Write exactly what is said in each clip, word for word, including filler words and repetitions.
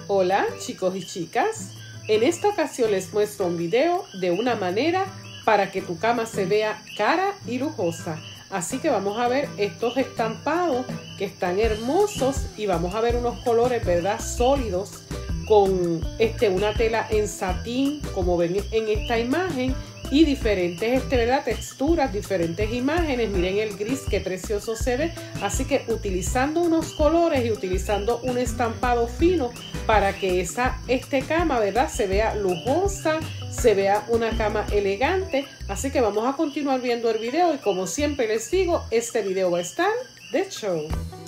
Hola chicos y chicas, en esta ocasión les muestro un video de una manera para que tu cama se vea cara y lujosa. Así que vamos a ver estos estampados que están hermosos y vamos a ver unos colores, ¿verdad?, sólidos con este, una tela en satín, como ven en esta imagen, y diferentes este, ¿verdad?, texturas, diferentes imágenes. Miren el gris, qué precioso se ve. Así que utilizando unos colores y utilizando un estampado fino para que esa este cama, ¿verdad?, se vea lujosa, se vea una cama elegante. Así que vamos a continuar viendo el video y como siempre les digo, este video va a estar de show.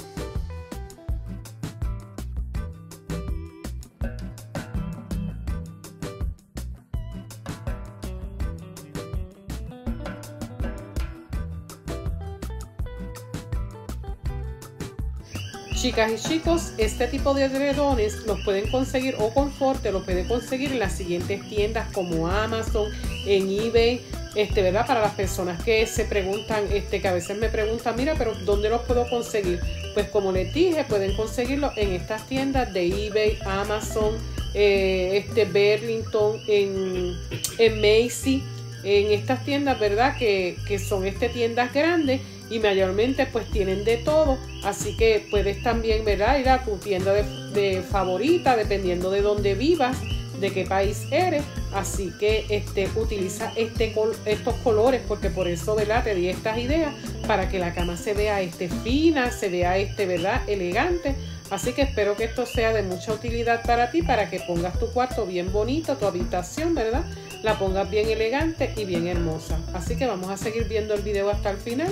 Chicas y chicos, este tipo de edredones los pueden conseguir, o confort los pueden conseguir en las siguientes tiendas como Amazon, en eBay, este, ¿verdad? Para las personas que se preguntan, este, que a veces me preguntan, mira, pero ¿dónde los puedo conseguir? Pues como les dije, pueden conseguirlos en estas tiendas de eBay, Amazon, eh, este, Burlington, en, en Macy's, en estas tiendas, ¿verdad? Que, que son este, tiendas grandes y mayormente pues tienen de todo. Así que puedes también, ¿verdad?, ir a tu tienda de, de favorita, dependiendo de dónde vivas, de qué país eres. Así que este, utiliza este, estos colores, porque por eso, ¿verdad?, te di estas ideas para que la cama se vea este, fina, se vea este, ¿verdad?, elegante. Así que espero que esto sea de mucha utilidad para ti, para que pongas tu cuarto bien bonito, tu habitación, ¿verdad?, la pongas bien elegante y bien hermosa. Así que vamos a seguir viendo el video hasta el final.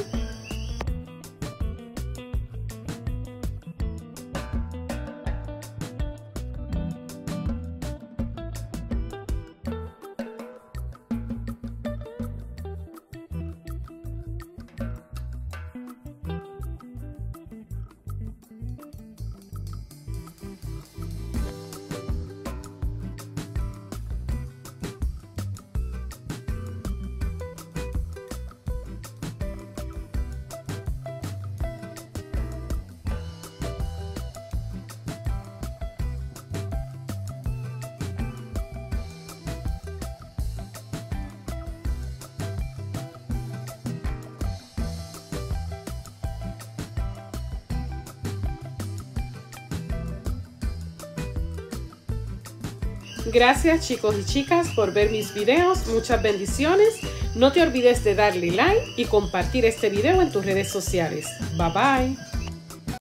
Gracias chicos y chicas por ver mis videos, muchas bendiciones. No te olvides de darle like y compartir este video en tus redes sociales. Bye bye.